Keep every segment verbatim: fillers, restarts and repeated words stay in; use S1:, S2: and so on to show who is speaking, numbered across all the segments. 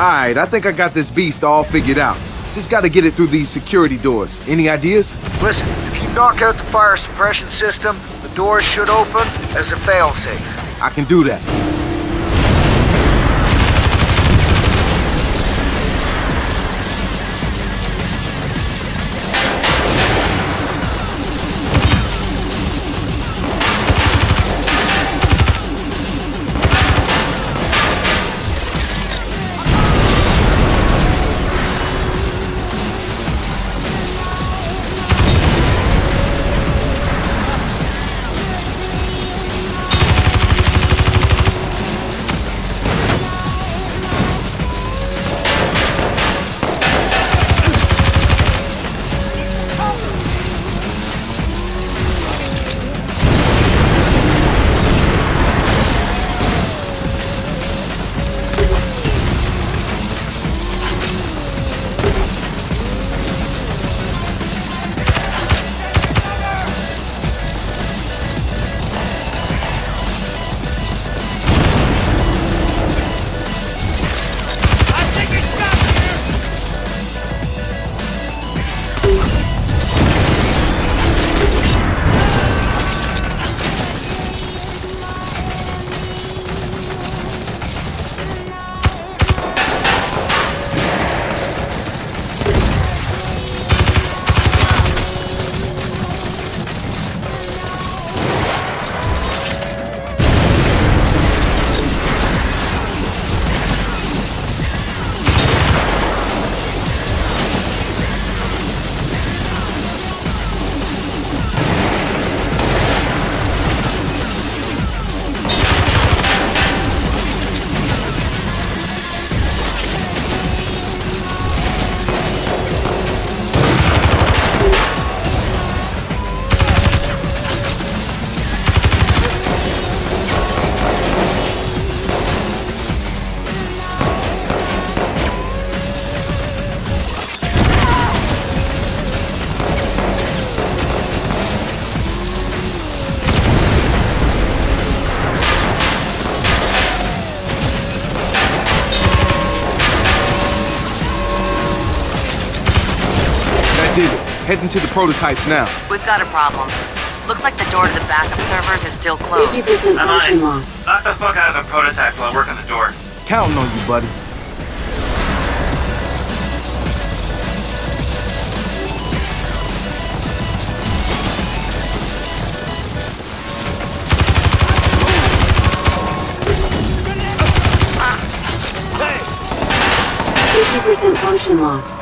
S1: Alright, I think I got this beast all figured out. Just gotta get it through these security doors. Any ideas?
S2: Listen, if you knock out the fire suppression system, the doors should open as a failsafe.
S1: I can do that. Heading to the prototypes now.
S3: We've got a problem. Looks like the door to the backup servers is still closed.
S4: fifty percent
S5: I'm
S4: function
S5: on it.
S4: loss.
S5: Knock the fuck out of the prototype while I work on the door.
S1: Counting on you, buddy.
S4: fifty percent function loss.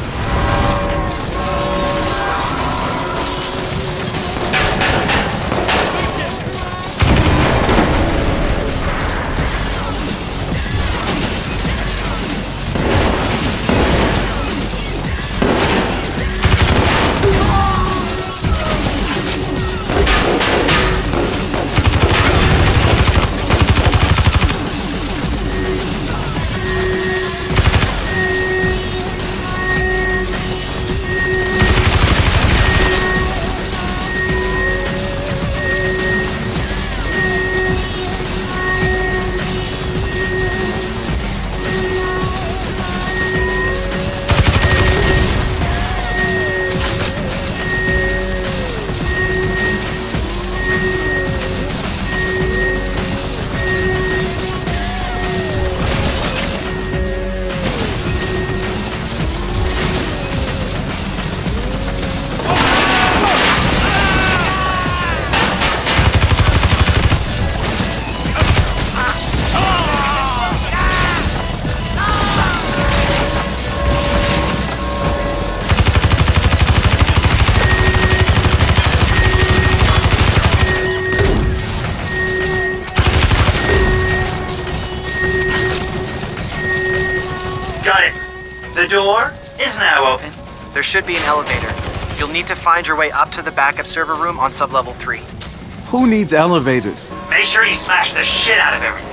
S5: The door is now open.
S6: There should be an elevator. You'll need to find your way up to the backup server room on sublevel three.
S1: Who needs elevators?
S5: Make sure you smash the shit out of everything.